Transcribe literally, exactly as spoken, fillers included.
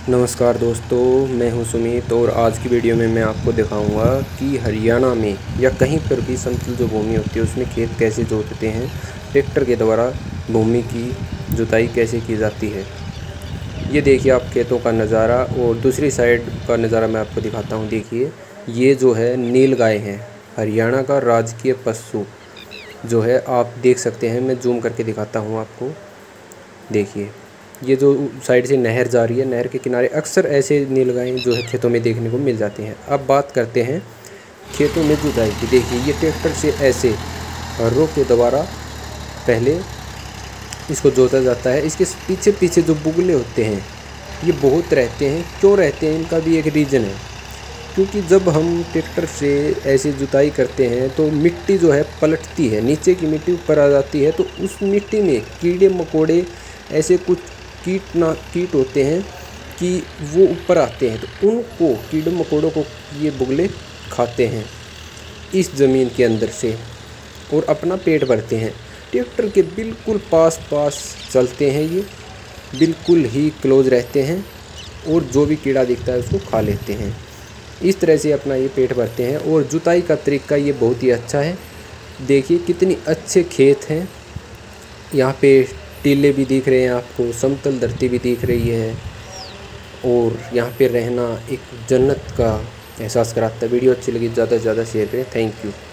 नमस्कार दोस्तों, मैं हूं सुमित और आज की वीडियो में मैं आपको दिखाऊंगा कि हरियाणा में या कहीं पर भी समतल जो भूमि होती है उसमें खेत कैसे जोतते हैं, ट्रैक्टर के द्वारा भूमि की जुताई कैसे की जाती है। ये देखिए आप खेतों का नज़ारा, और दूसरी साइड का नज़ारा मैं आपको दिखाता हूँ। देखिए ये जो है नीलगाय है, हरियाणा का राजकीय पशु जो है, आप देख सकते हैं। मैं जूम करके दिखाता हूँ आपको। देखिए ये जो साइड से नहर जा रही है, नहर के किनारे अक्सर ऐसे नीलगाय जो है खेतों में देखने को मिल जाती हैं। अब बात करते हैं खेतों में जुताई की। देखिए ये ट्रैक्टर से ऐसे हर्रों के द्वारा पहले इसको जोता जाता है। इसके पीछे पीछे जो बुगले होते हैं ये बहुत रहते हैं। क्यों रहते हैं, इनका भी एक रीज़न है। क्योंकि जब हम ट्रैक्टर से ऐसे जुताई करते हैं तो मिट्टी जो है पलटती है, नीचे की मिट्टी ऊपर आ जाती है। तो उस मिट्टी में कीड़े मकोड़े, ऐसे कुछ कीट ना कीट होते हैं कि वो ऊपर आते हैं, तो उनको कीड़े मकोड़ों को ये बुगले खाते हैं इस ज़मीन के अंदर से और अपना पेट भरते हैं। ट्रैक्टर के बिल्कुल पास पास चलते हैं, ये बिल्कुल ही क्लोज रहते हैं और जो भी कीड़ा दिखता है उसको खा लेते हैं। इस तरह से अपना ये पेट भरते हैं। और जुताई का तरीका ये बहुत ही अच्छा है। देखिए कितनी अच्छे खेत हैं, यहाँ पे टीले भी दिख रहे हैं आपको, समतल धरती भी दिख रही है, और यहाँ पे रहना एक जन्नत का एहसास कराता है। वीडियो अच्छी लगी ज़्यादा से ज़्यादा शेयर करें। Thank you.